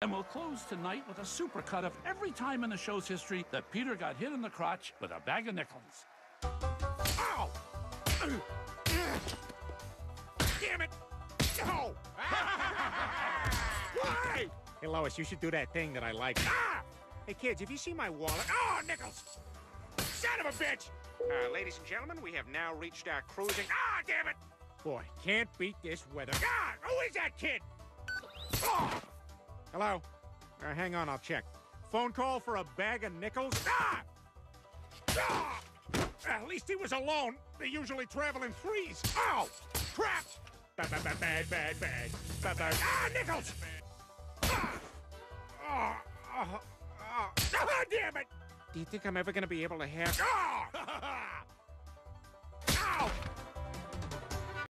And we'll close tonight with a supercut of every time in the show's history that Peter got hit in the crotch with a bag of nickels. Ow! Damn it! No! Why? Hey, Lois, you should do that thing that I like. Ah! Hey, kids, have you seen my wallet? Oh, Nickles! Son of a bitch! Ladies and gentlemen, we have now reached our cruising... Ah, damn it! Boy, can't beat this weather. God, who is that kid? Oh! Hello? Hang on, I'll check. Phone call for a bag of nickels? Ah! Ah! At least he was alone. They usually travel in threes. Oh! Crap! Bad. Ah, Nickles! Ah! Ah, damn it! Do you think I'm ever gonna be able to have... Ah! Ow!